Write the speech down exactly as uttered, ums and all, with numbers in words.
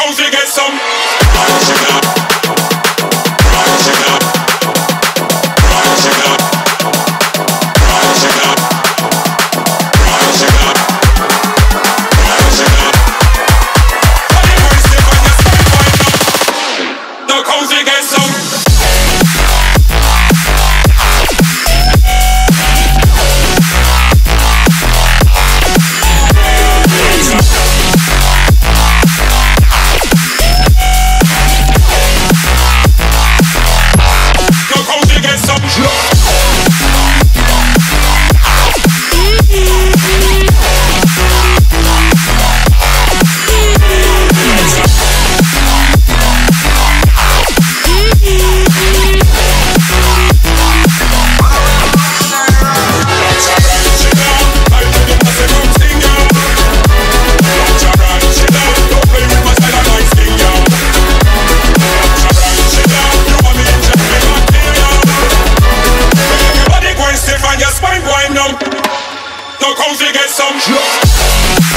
cozy get some. Rise it up, rise it up, rise it up, rise it up, rise it up, rise it up. Body boy step on your spine, wind up. The cozy get some. Spine wind up. No cozy get some.